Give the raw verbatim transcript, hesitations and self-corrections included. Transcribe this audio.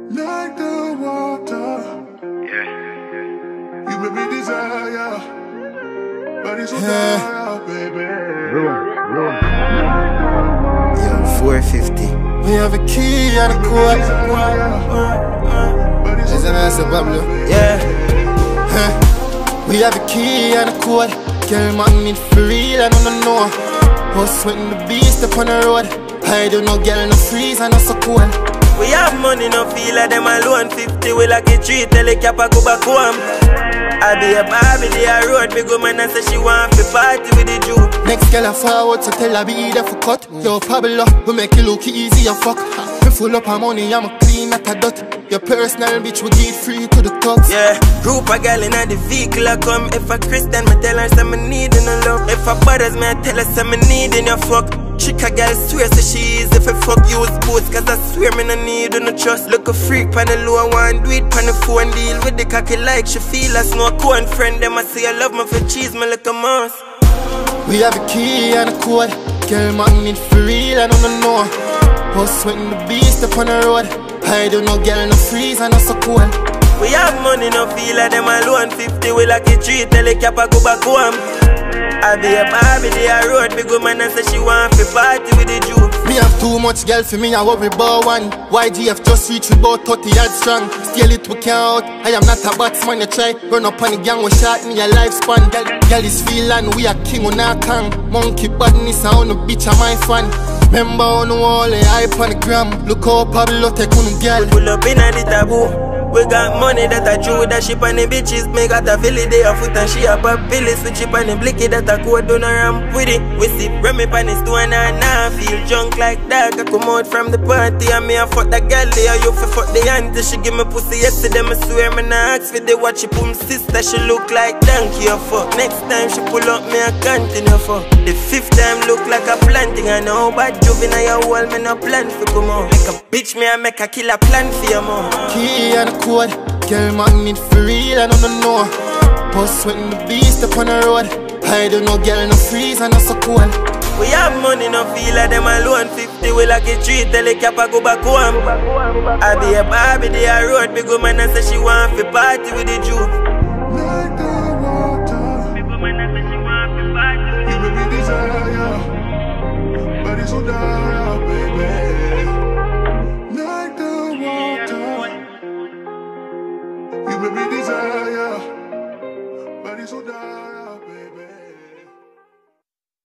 Like the water, Yeah. you make me desire, but it's so fire, baby. Yo, four fifty. We have a key and a code. Is it nice, Pablo? Yeah. Huh. We have a key and a code. Girl, man, need for real, I don't know. Us when the beast up on the road. I don't know, girl, no freeze and no so cool. We have money, no feel like them alone. Fifty, we like a tree, tell a cap a go back home. I be a Barbie, they a road, big woman and say she want to party with the Jew. Next girl I forward, so tell her be there for cut. Yo, Pablo, we make it look easy, and fuck. We full up our money, I'm a clean at a dot. Your personal bitch, we give free to the thugs. Yeah, group a girl in the vehicle I come. If a Christian, me tell her some need in a love. If a brothers, me I tell her some need in your fuck. Chick a girl swear so she is if I fuck use boots. Cause I swear me no need no trust. Look a freak pan the low, I want do it pan the phone. Deal with the cocky like she feel as no cone friend. Them I say I love me for cheese, me like a mouse. We have a key and a code. Girl, man, need for real, I don't know. Us when the beast up on the road. I don't know, girl, no freeze and no so cool. We have money, no feel like them alone. Fifty, we like a tree, tell a cap a go back home. I be a Barbie, they a road, big woman and say she want to party with the Jew. Me have too much girl for me, I worry about one. Y G F just reach about thirty yards strong. Scale it, we can't out. I am not a batsman, you try. Run up on the gang, we shot in your lifespan. Girl, girl is feeling, we are king on our kang. Monkey badness, I on the bitch, I'm my fan. Remember on the wall, I hype on the gram. Look how Pablo take on the girl. Pull up in a the taboo. We got money that I drew with that ship and the bitches. Me got a Philly day a foot and she a pop pilly. Switch it and the blicky that I code down a ramp with it. We sip Remy pan the stone and now feel drunk like that. I come out from the party and me a fuck that girl there. You fi fuck the auntie, she give me pussy yesterday. Me swear me nah ask for the watch she put sister. She look like donkey a fuck. Next time she pull up me a continue fuck. The fifth time look like a planting. I know bad juvenile your wall me no plan for come out. Like a bitch me I make a killer plan for your mom. Key and a code. Girl, man, need for real, I don't know. Us when the beast up on the road. I don't know, girl, no freeze and no so cool. We have money, no feel like them alone. Fifty, we like a tree, tell a cap a go back home. I be a Barbie, they a road, big woman and say she want to party with the Jew. Like the water, Big woman and say she want to party with the Jew. you make me desire, but it's so dark.